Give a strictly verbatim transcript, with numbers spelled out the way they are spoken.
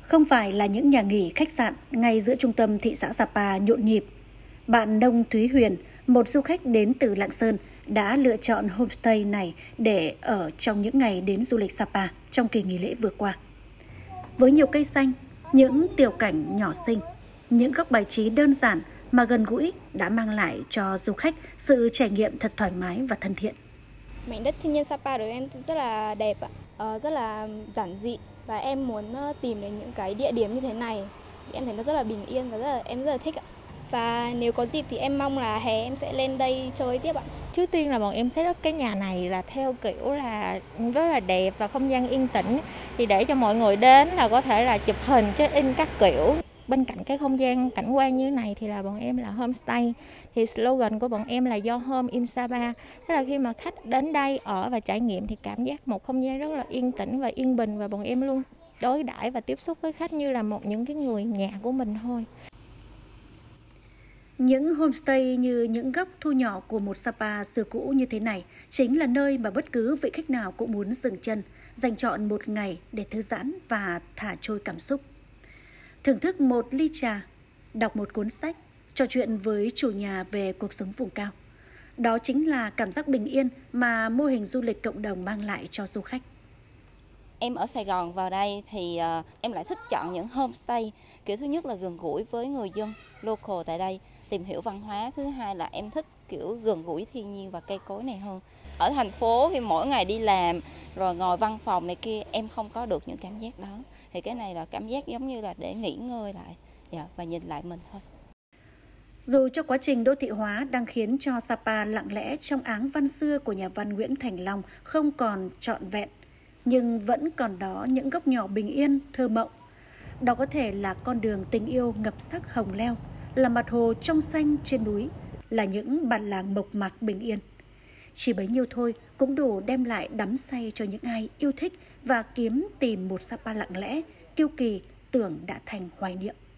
Không phải là những nhà nghỉ khách sạn ngay giữa trung tâm thị xã Sapa nhộn nhịp. Bạn Nông Thúy Huyền, một du khách đến từ Lạng Sơn, đã lựa chọn homestay này để ở trong những ngày đến du lịch Sapa trong kỳ nghỉ lễ vừa qua. Với nhiều cây xanh, những tiểu cảnh nhỏ xinh, những góc bài trí đơn giản mà gần gũi đã mang lại cho du khách sự trải nghiệm thật thoải mái và thân thiện. Mảnh đất thiên nhiên Sapa đối với em rất là đẹp, rất là giản dị và em muốn tìm đến những cái địa điểm như thế này. Em thấy nó rất là bình yên và rất là, em rất là thích ạ. Và nếu có dịp thì em mong là hè em sẽ lên đây chơi tiếp ạ. Trước tiên là bọn em set up cái nhà này là theo kiểu là rất là đẹp và không gian yên tĩnh, thì để cho mọi người đến là có thể là chụp hình, check in các kiểu. Bên cạnh cái không gian cảnh quan như này thì là bọn em là homestay. Thì slogan của bọn em là Do Home in Sapa. Tức là khi mà khách đến đây ở và trải nghiệm thì cảm giác một không gian rất là yên tĩnh và yên bình, và bọn em luôn đối đãi và tiếp xúc với khách như là một những cái người nhà của mình thôi. Những homestay như những góc thu nhỏ của một Sapa xưa cũ như thế này chính là nơi mà bất cứ vị khách nào cũng muốn dừng chân, dành trọn một ngày để thư giãn và thả trôi cảm xúc. Thưởng thức một ly trà, đọc một cuốn sách, trò chuyện với chủ nhà về cuộc sống vùng cao. Đó chính là cảm giác bình yên mà mô hình du lịch cộng đồng mang lại cho du khách. Em ở Sài Gòn vào đây thì uh, em lại thích chọn những homestay. Kiểu thứ nhất là gần gũi với người dân local tại đây, tìm hiểu văn hóa. Thứ hai là em thích kiểu gần gũi thiên nhiên và cây cối này hơn. Ở thành phố thì mỗi ngày đi làm rồi ngồi văn phòng này kia, em không có được những cảm giác đó. Thì cái này là cảm giác giống như là để nghỉ ngơi lại dạ, và nhìn lại mình thôi. Dù cho quá trình đô thị hóa đang khiến cho Sapa lặng lẽ trong áng văn xưa của nhà văn Nguyễn Thành Long không còn trọn vẹn, nhưng vẫn còn đó những góc nhỏ bình yên, thơ mộng. Đó có thể là con đường tình yêu ngập sắc hồng leo, là mặt hồ trong xanh trên núi, là những bản làng mộc mạc bình yên. Chỉ bấy nhiêu thôi cũng đủ đem lại đắm say cho những ai yêu thích và kiếm tìm một Sapa lặng lẽ, kiêu kỳ tưởng đã thành hoài niệm.